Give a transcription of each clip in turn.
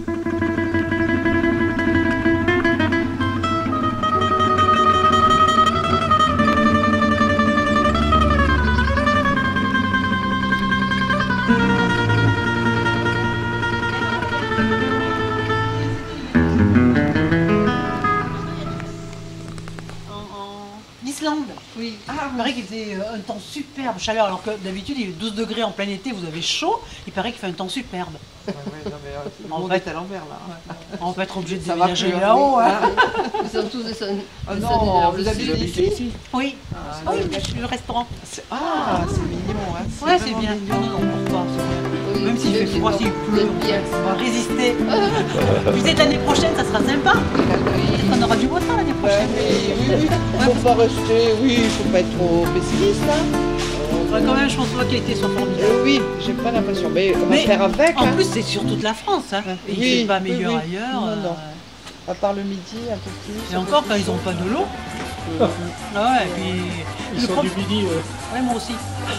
Islande, oui. Ah, il paraît qu'il faisait un temps superbe, chaleur, alors que d'habitude il est 12 degrés en plein été, vous avez chaud, il paraît qu'il fait un temps superbe. Ouais, non, mais on va être à l'envers là. On va être obligé de déménager là-haut. Hein. Ils sont tous des sons. Oh non, vous habitez ici? Oui. Ah oui, le restaurant. Ah, c'est mignon. Hein. Ouais, c'est bien. Non, non, on porte pas. Oui, même s'il fait froid, s'il pleut, on va résister. Peut-être l'année prochaine, ça sera sympa. Peut-être qu'on aura du beau temps l'année prochaine. Oui. Faut pas rester, oui, il faut pas être trop pessimiste là. Quand même, je pense pas que l'été soit formidable. Oui, j'ai pas l'impression, mais on va faire avec. En plus, c'est sur toute la France. Hein. Et il fait pas meilleur ailleurs. Non. À part le midi, un peu plus. Et encore, quand ils n'ont pas de l'eau. Ah ouais, et puis... Ils sont du midi, ouais. Ouais, moi aussi.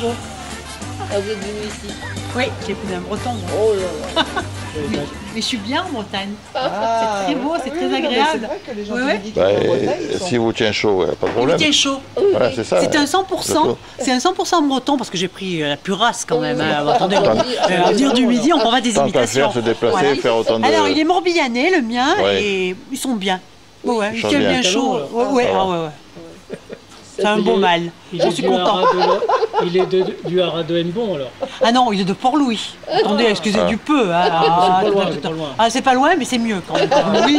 Ah, vous êtes venu ici? Oui, j'ai pris un breton. Moi. Oh là là. Mais je suis bien en Bretagne. Ah, c'est très beau, c'est très agréable. C'est vrai que les gens ouais. qui disent en Bretagne, si vous tient chaud, pas de problème. Il tient chaud. Voilà, c'est ça. C'est un 100%. C'est un 100% breton parce que j'ai pris la purasse quand même. Hein. Attendez, à dire du midi, on va des tant imitations. Tant qu'à faire, se déplacer, faire autant de... Alors, il est morbihanais, le mien, et ils sont bien. Ouais, il tient bien chaud. Ouais. C'est un beau mâle. J'en suis content. Il est du haras de Hennebon alors. Ah non, il est de Port-Louis. Attendez, excusez du peu. Hein. C'est pas loin. Ah, c'est pas loin, mais c'est mieux quand même. Port-Louis,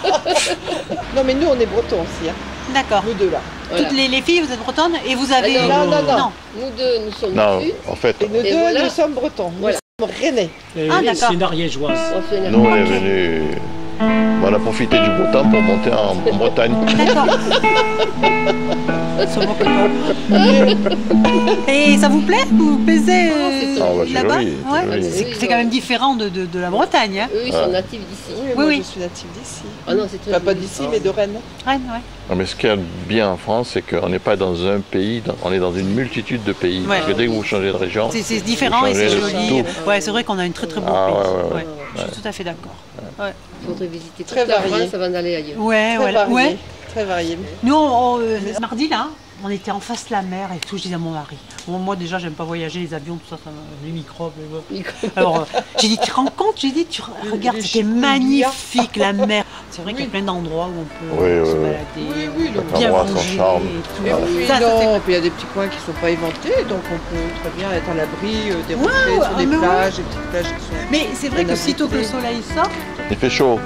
non, mais nous, on est bretons aussi. Hein. D'accord. Nous deux là. Voilà. Toutes les filles, vous êtes bretonnes et vous avez... Non. Nous deux, nous sommes dessus. En fait... Et nous deux, nous sommes bretons. Voilà. Nous sommes rennais. C'est une ariégeoise. Nous, on est venus... On a profité du beau temps pour monter en Bretagne. D'accord. Et ça vous plaît? Vous plaisez là-bas? C'est quand même différent de la Bretagne. Hein. Eux, ils sont natifs d'ici. Oui, je suis native d'ici. Ah non, c'est très pas d'ici, mais de Rennes. Rennes, ouais. Non, mais ce qu'il y a de bien en France, c'est qu'on n'est pas dans un pays, on est dans une multitude de pays. Ouais. Parce que dès que vous changez de région, c'est différent et c'est joli. Ouais, c'est vrai qu'on a une très beau pays. Ouais. Je suis tout à fait d'accord. Ouais. Il faudrait visiter très varié avant d'aller ailleurs. Ouais. Très varié. Nous, mardi là, on était en face de la mer et tout. Je disais à mon mari, moi déjà j'aime pas voyager, les avions, tout ça, les microbes. Alors j'ai dit, tu te rends compte? J'ai dit, tu regardes, c'était magnifique la mer. C'est vrai qu'il y a plein d'endroits où on peut se balader, bien manger. Et puis il y a des petits coins qui ne sont pas éventés, donc on peut très bien être à l'abri des rochers, sur des plages, des petites plages qui sont... Mais c'est vrai que sitôt que le soleil sort... Il fait chaud.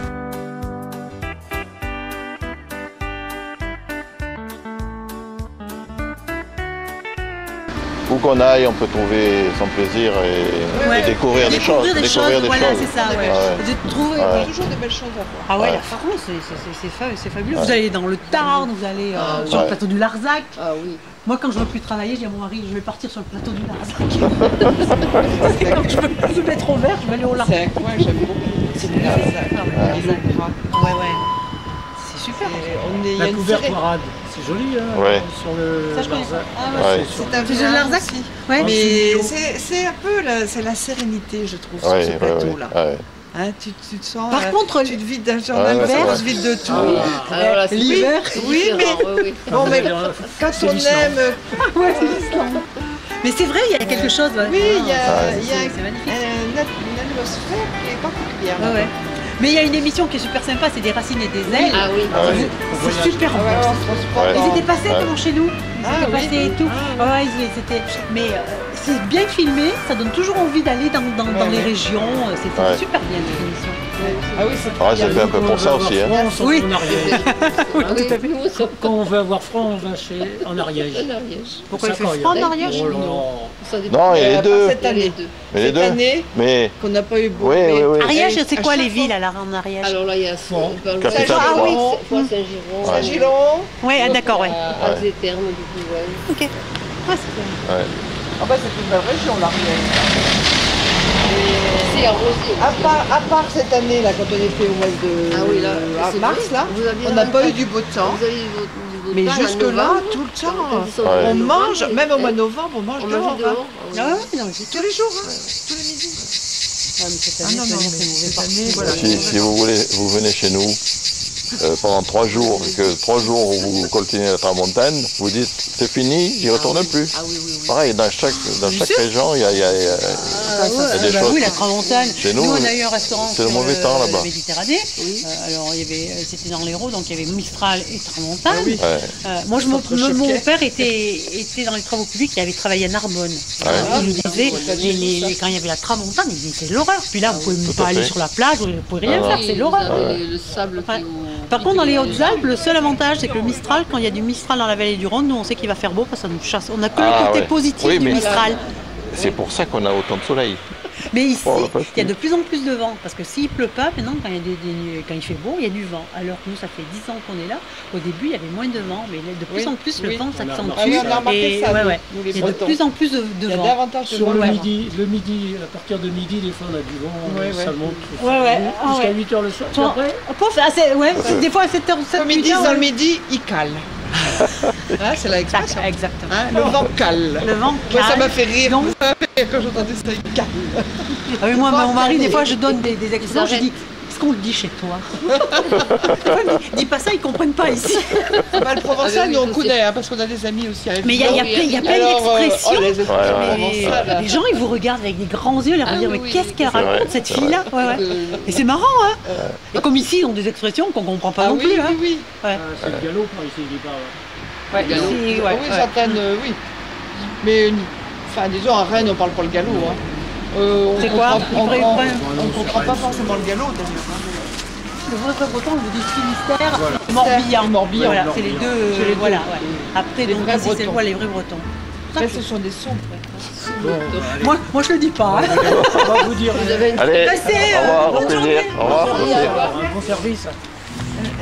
Où qu'on aille, on peut trouver son plaisir et découvrir des choses. Voilà, c'est ça. Trouver toujours des belles choses à voir. Ah ouais, la France, c'est fabuleux. Vous allez dans le Tarn, vous allez sur le plateau du Larzac. Ah oui. Moi, quand je ne veux plus travailler, je dis à mon mari, je vais partir sur le plateau du Larzac. Je ne peux plus mettre au vert, je vais aller au Larzac. C'est un coin que j'aime beaucoup. C'est le Larzac. Ouais. C'est super. La couverture rade, c'est joli sur le Larzac. C'est un Larzac. Mais c'est un peu la sérénité, je trouve, sur ce plateau-là. Hein, tu te sens. Par contre, tu te vides d'un journal vert, tu te vides de tout. L'hiver, oui, mais bon, mais quand on aime. Mais c'est vrai, il y a quelque chose. Oui, il y a une atmosphère qui est particulière. Mais il y a une émission qui est super sympa, c'est des racines et des ailes. Ah oui. C'est super bon. Ils étaient passés comment chez nous. Ils étaient passés et tout. Mais c'est bien filmé, ça donne toujours envie d'aller dans les régions. C'était super bien cette émission. Ah oui, c'est fait un peu pour ça aussi. Oui. Tout à fait. Quand on veut avoir froid, on va en Ariège. Pourquoi il fait froid en Ariège? Non, il y a les deux. Cette année. Cette année, qu'on n'a pas eu beau. Ariège, c'est quoi les villes alors en Ariège? Alors là, il y a Saint-Giron. Saint-Giron. Oui, d'accord, ouais. Termes, du coup, ouais. Ok. Ah, c'est une belle région, l'Ariège. C'est arrosé. À part cette année, là, quand on était au mois de mars, là, on n'a pas eu du beau temps. Mais jusque-là, tout le temps, on mange, même au mois de novembre, on mange dehors. Tous les jours, tous les midis. cette année, c'est mauvais partout. Si vous voulez, vous venez chez nous pendant 3 jours, et que 3 jours vous continuez la tramontane, vous dites c'est fini, j'y retourne plus. Pareil, dans chaque région, il y a des choses. Oui, la tramontane. Chez nous, on a eu un restaurant c'est le mauvais temps là-bas. Méditerranée. Alors c'était dans l'Hérault, donc il y avait Mistral et tramontane. Moi, mon père était dans les travaux publics, il avait travaillé à Narbonne. Il nous disait, quand il y avait la tramontane, il disait c'est l'horreur. Puis là, vous pouvez même pas aller sur la plage, vous ne pouvez rien faire, c'est l'horreur. Le sable qui Par contre, dans les Hautes-Alpes, le seul avantage, c'est que le Mistral, quand il y a du Mistral dans la vallée du Rhône, nous on sait qu'il va faire beau parce que ça nous chasse. On n'a que le côté positif du Mistral. C'est pour ça qu'on a autant de soleil. Mais ici, il y a de plus en plus de vent, parce que s'il ne pleut pas, maintenant, quand il fait beau, il y a du vent. Alors que nous, ça fait 10 ans qu'on est là. Au début, il y avait moins de vent, mais de plus en plus, le vent s'accentue. Il y a de plus en plus de vent. Il y a davantage de vent. Le midi, à partir de midi, des fois, on a du vent, ça monte jusqu'à 8 h le soir. Des fois à 7 h, 7 h. Dans le midi, il cale. C'est la expression. Exactement. Le vent cale. Le vent cale. Moi, ça m'a fait rire. Quand j'entendais ça, il cale. Ah oui, moi, mon mari, des fois, je donne des expressions, je dis, est-ce qu'on le dit chez toi? Dis pas ça, ils comprennent pas ici. Le provençal, nous on connaît, parce qu'on a des amis aussi. Mais il y a plein d'expressions. Les gens, ils vous regardent avec des grands yeux, ils vont dire, mais qu'est-ce qu'elle raconte, cette fille-là? Et c'est marrant, hein. Et comme ici, ils ont des expressions qu'on comprend pas non plus. Oui. C'est le galop par ici, il est pas. Oui, certaines, oui. Mais, enfin, disons, à Rennes, on parle pas le galop. C'est quoi? On ne comprend pas forcément le galop, d'ailleurs. Le vrai breton, le du Finistère, Morbihan. Voilà, c'est les deux. Voilà, après, donc, ici, c'est les vrais bretons. Là, ce sont des sons. Moi, je le dis pas. On va vous dire. Allez, au revoir, au plaisir. Au revoir. Un bon service.